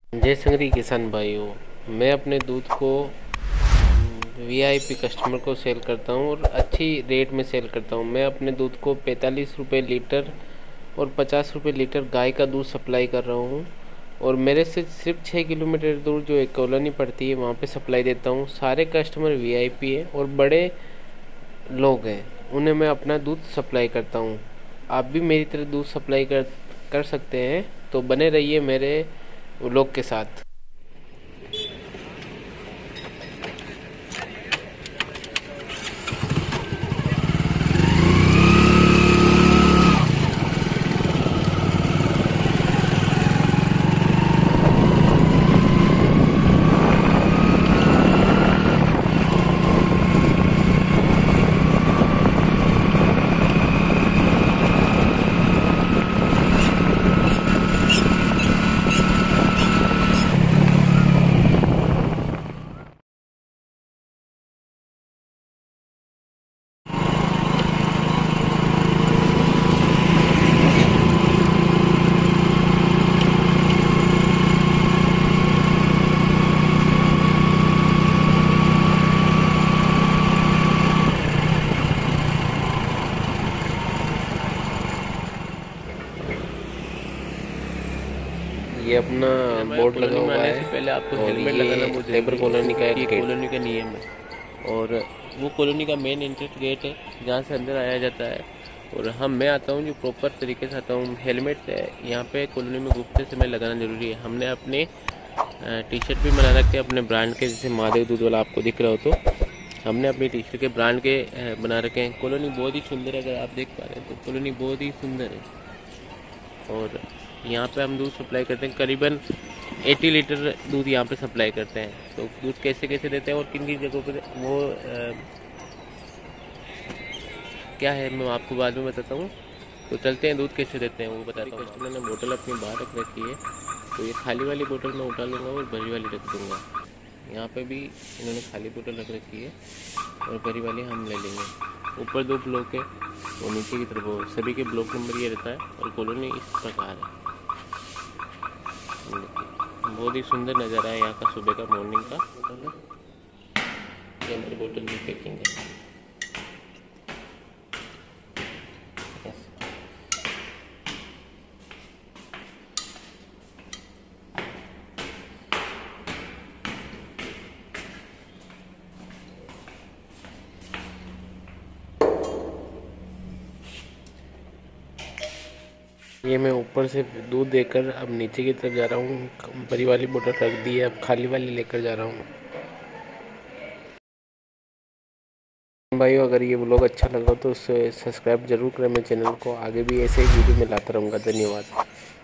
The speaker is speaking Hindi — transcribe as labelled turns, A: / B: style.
A: जय संग्री किसान भाइयों, मैं अपने दूध को वीआईपी कस्टमर को सेल करता हूँ और अच्छी रेट में सेल करता हूँ। मैं अपने दूध को 45 रुपये लीटर और 50 रुपये लीटर गाय का दूध सप्लाई कर रहा हूँ। और मेरे से सिर्फ 6 किलोमीटर दूर जो एक कॉलोनी पड़ती है वहाँ पे सप्लाई देता हूँ। सारे कस्टमर वीआईपी हैं और बड़े लोग हैं, उन्हें मैं अपना दूध सप्लाई करता हूँ। आप भी मेरी तरह दूध सप्लाई कर सकते हैं, तो बने रहिए मेरे व्लॉग के साथ। ये अपना बोर्ड लगा हुआ है।
B: पहले आपको
A: और
B: हेलमेट
A: ये
B: लगाना बहुत
A: लेबर कॉलोनी का एक गेट।
B: कॉलोनी का नियम है और वो कॉलोनी का मेन एंट्रेंस गेट है जहाँ से अंदर आया जाता है। और मैं आता हूँ जो प्रॉपर तरीके से आता हूँ। हेलमेट यहाँ पे कॉलोनी में घुसते समय लगाना जरूरी है। हमने अपने टी शर्ट भी बना रखे हैं अपने ब्रांड के, जैसे महादेव दूध वाला आपको दिख रहा हो तो हमने अपनी टी शर्ट के ब्रांड के बना रखे हैं। कॉलोनी बहुत ही सुंदर है, अगर आप देख पा रहे हैं तो कॉलोनी बहुत ही सुंदर है। और यहाँ पे हम दूध सप्लाई करते हैं, करीबन 80 लीटर दूध यहाँ पे सप्लाई करते हैं। तो दूध कैसे कैसे देते हैं और किन किन जगहों पे वो क्या है मैं आपको बाद में बताता हूँ। तो चलते हैं दूध कैसे देते हैं वो बताता हूँ। कस्टमर ने बोतल अपनी बाहर रख रखी है, तो ये खाली वाली बोतल मैं उठा लूँगा और भरी वाली रख दूँगा। यहाँ पे भी इन्होंने खाली बोतल रख रखी है और भरी वाली हम ले लेंगे। ऊपर 2 ब्लॉक है और नीचे की तरफ सभी के ब्लॉक नंबर ये रहता है। और कॉलोनी इस प्रकार है। बहुत ही सुंदर नज़ारा है यहाँ का सुबह का, मॉर्निंग का। ये हमारी बोतल में पैकिंग है।
A: ये मैं ऊपर से दूध देकर अब नीचे की तरफ जा रहा हूँ। बड़ी वाली बोतल रख दी है, अब खाली वाली लेकर जा रहा हूँ। भाइयों, अगर ये व्लॉग अच्छा लगा तो उसे सब्सक्राइब जरूर करें मेरे चैनल को। आगे भी ऐसे ही वीडियो में लाता रहूँगा। धन्यवाद।